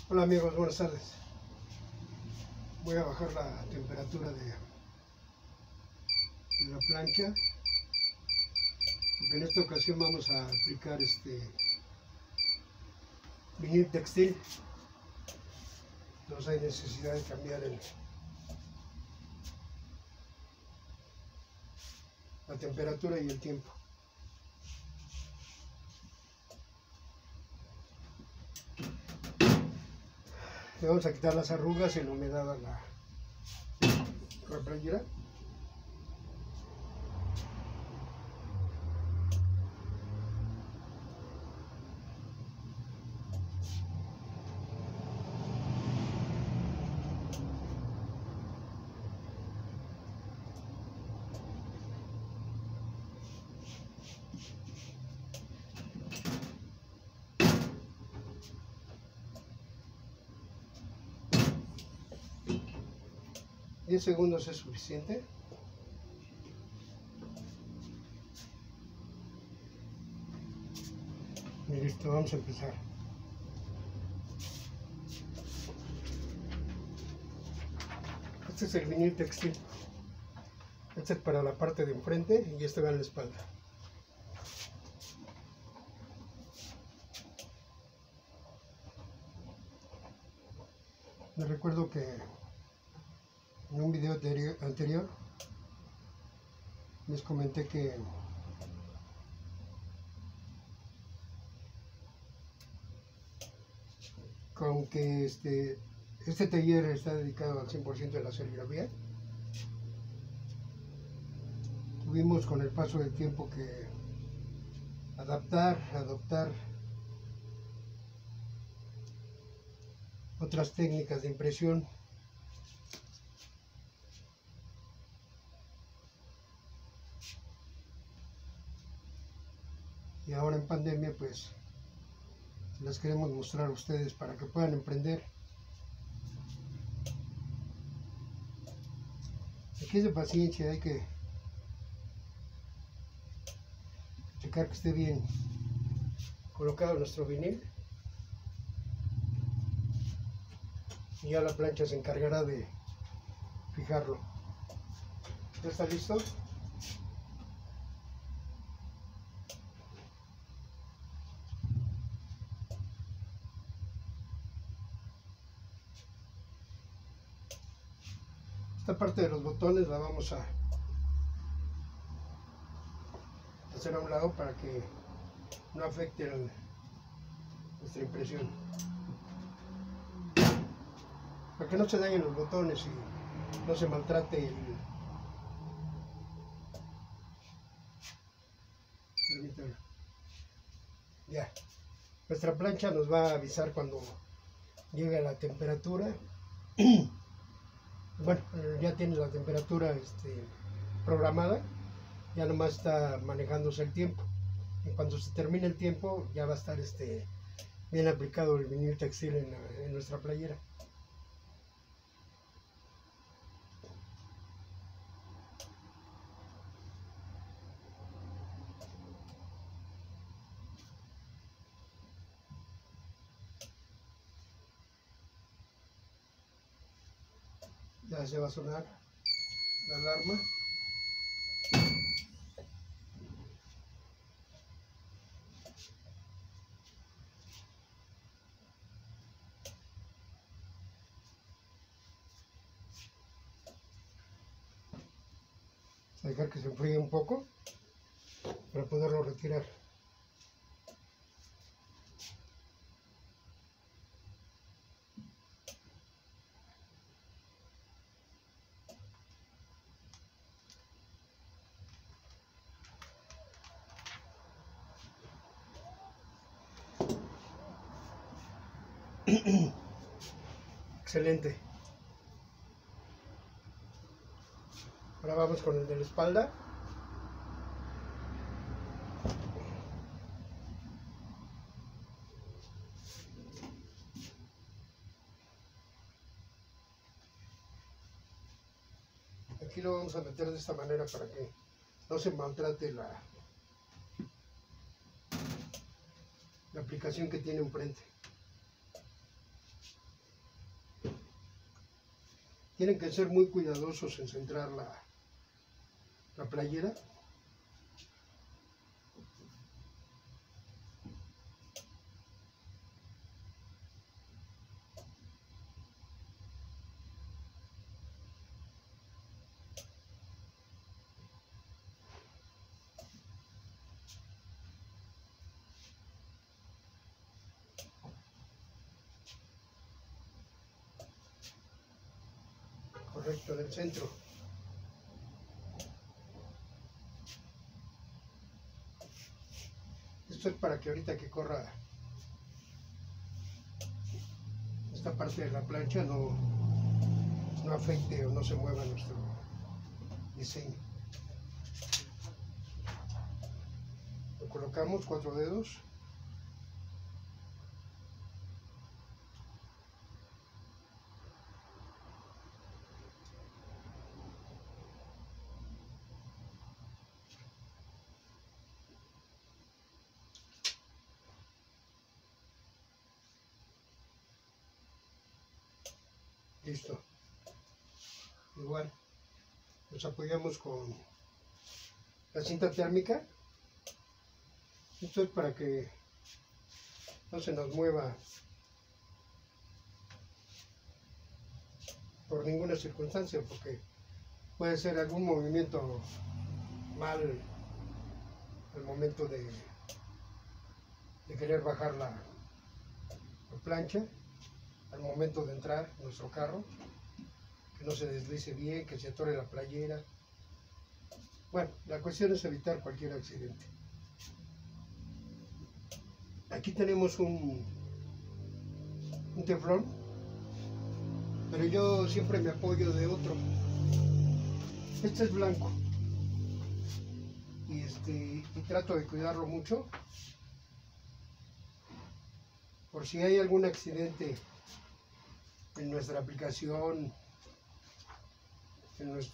Hola amigos, buenas tardes. Voy a bajar la temperatura de la plancha, porque en esta ocasión vamos a aplicar vinil textil. Entonces hay necesidad de cambiar la temperatura y el tiempo. Le vamos a quitar las arrugas y la humedad a la playera. ¿10 segundos es suficiente? Y listo, vamos a empezar. Este es el vinil textil. Este es para la parte de enfrente y este va en la espalda. Les recuerdo que en un video anterior les comenté que aunque este taller está dedicado al 100% de la serigrafía, tuvimos con el paso del tiempo que adoptar otras técnicas de impresión. Y ahora en pandemia pues las queremos mostrar a ustedes para que puedan emprender. Aquí es de paciencia, hay que checar que esté bien colocado nuestro vinil y ya la plancha se encargará de fijarlo. ¿Ya está listo? Esta parte de los botones la vamos a hacer a un lado para que no afecte nuestra impresión, para que no se dañen los botones y no se maltrate Permítanme. Ya, nuestra plancha nos va a avisar cuando llegue a la temperatura. Bueno, ya tiene la temperatura programada, ya nomás está manejándose el tiempo. Y cuando se termine el tiempo ya va a estar bien aplicado el vinil textil en nuestra playera. Ya se va a sonar la alarma. Vamos a dejar que se enfríe un poco para poderlo retirar. Excelente. Ahora vamos con el de la espalda. Aquí lo vamos a meter de esta manera para que no se maltrate la aplicación que tiene enfrente. Tienen que ser muy cuidadosos en centrar la playera. Correcto, del centro. Esto es para que ahorita que corra esta parte de la plancha no afecte o no se mueva nuestro diseño. Lo colocamos 4 dedos. Listo. Igual nos apoyamos con la cinta térmica. Esto es para que no se nos mueva por ninguna circunstancia, porque puede ser algún movimiento mal al momento de querer bajar la plancha, al momento de entrar en nuestro carro, que no se deslice bien, que se atore la playera. Bueno, la cuestión es evitar cualquier accidente. Aquí tenemos un teflón, pero yo siempre me apoyo de otro. Este es blanco y trato de cuidarlo mucho por si hay algún accidente en nuestra aplicación, en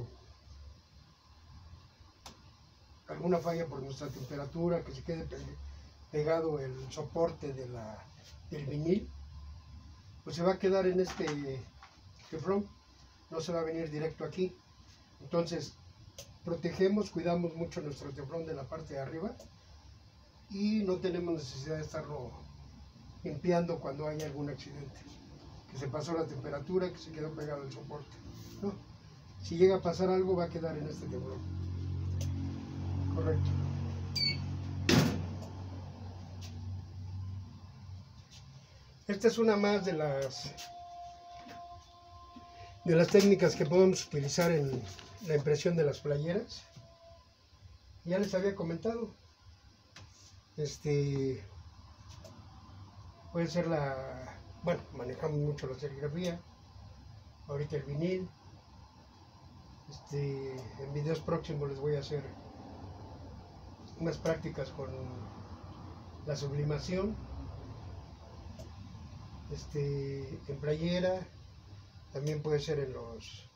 alguna falla por nuestra temperatura, que se quede pegado el soporte del vinil, pues se va a quedar en este teflón, no se va a venir directo aquí. Entonces protegemos, cuidamos mucho nuestro teflón de la parte de arriba y no tenemos necesidad de estarlo limpiando cuando hay algún accidente, que se pasó la temperatura, que se quedó pegado el soporte. No, si llega a pasar algo va a quedar en este teflón. Correcto. Esta es una más de las técnicas que podemos utilizar en la impresión de las playeras. Ya les había comentado, puede ser bueno, manejamos mucho la serigrafía, ahorita el vinil. En videos próximos les voy a hacer unas prácticas con la sublimación, en playera, también puede ser en los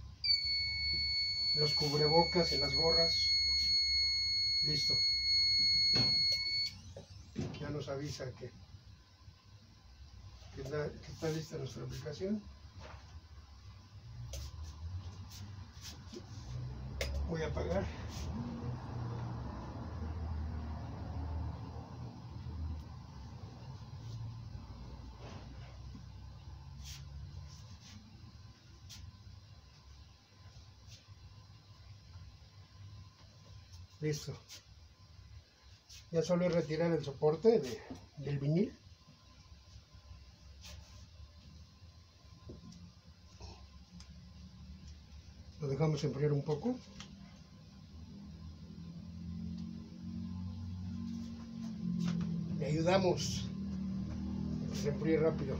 cubrebocas, en las gorras. Listo. Ya nos avisa que está lista nuestra aplicación. Voy a apagar. Listo. Ya solo es retirar el soporte del vinil. Lo dejamos enfriar un poco. Le ayudamos a que se enfríe rápido.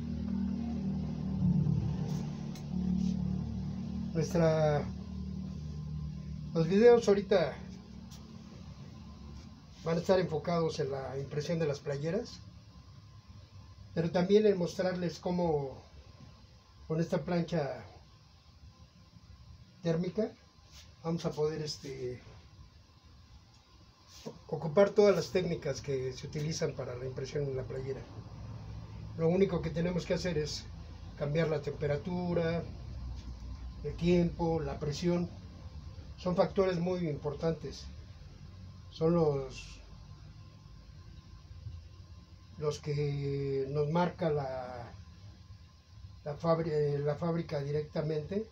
Los videos ahorita van a estar enfocados en la impresión de las playeras, pero también en mostrarles cómo con esta plancha térmica vamos a poder ocupar todas las técnicas que se utilizan para la impresión de la playera. Lo único que tenemos que hacer es cambiar la temperatura, el tiempo, la presión, son factores muy importantes. Son los que nos marca la fábrica directamente,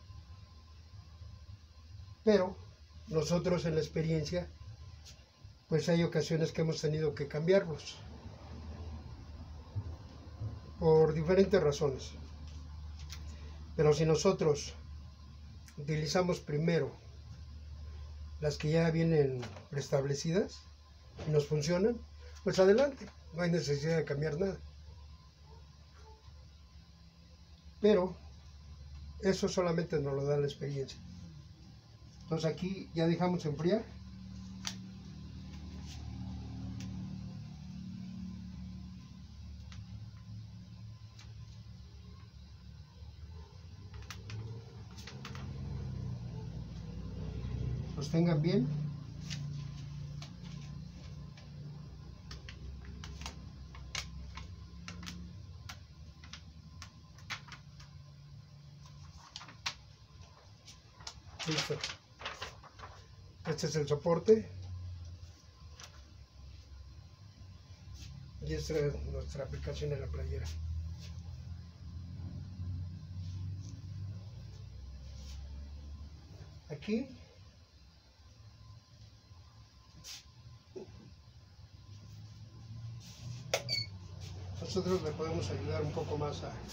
pero nosotros en la experiencia, pues hay ocasiones que hemos tenido que cambiarlos por diferentes razones. Pero si nosotros utilizamos primero las que ya vienen preestablecidas y nos funcionan, pues adelante, no hay necesidad de cambiar nada. Pero eso solamente nos lo da la experiencia. Entonces aquí ya dejamos enfriar. Los tengan bien. Listo. Este es el soporte. Y esta es nuestra aplicación en la playera. Aquí nosotros le podemos ayudar un poco más a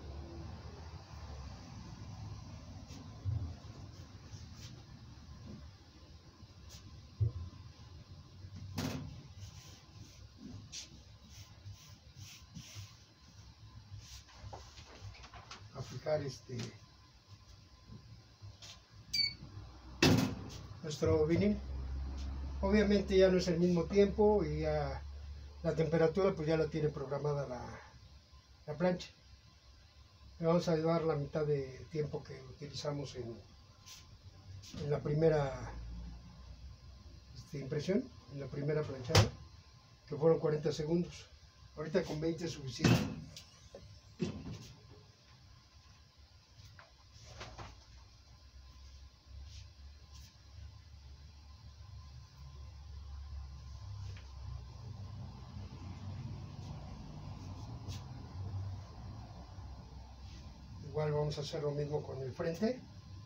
aplicar nuestro vinil. Obviamente ya no es el mismo tiempo y ya la temperatura pues ya la tiene programada la plancha. Le vamos a llevar la mitad de tiempo que utilizamos en la primera impresión, en la primera planchada, que fueron 40 segundos. Ahorita con 20 es suficiente. Igual vamos a hacer lo mismo con el frente.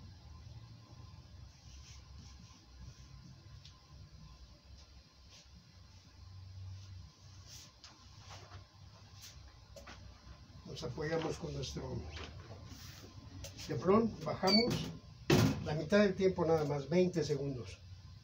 Nos apoyamos con nuestro teflón, bajamos la mitad del tiempo nada más, 20 segundos.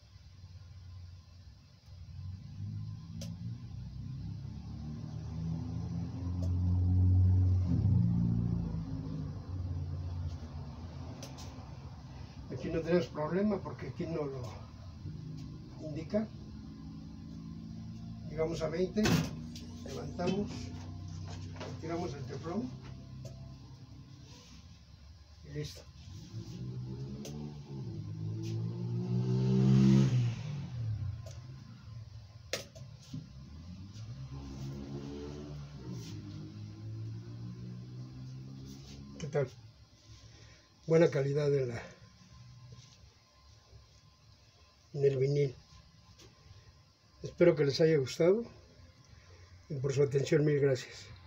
Aquí no tenemos problema porque aquí no lo indica. Llegamos a 20, levantamos, tiramos el teflón y listo. ¿Qué tal? Buena calidad en el vinil. Espero que les haya gustado y por su atención mil gracias.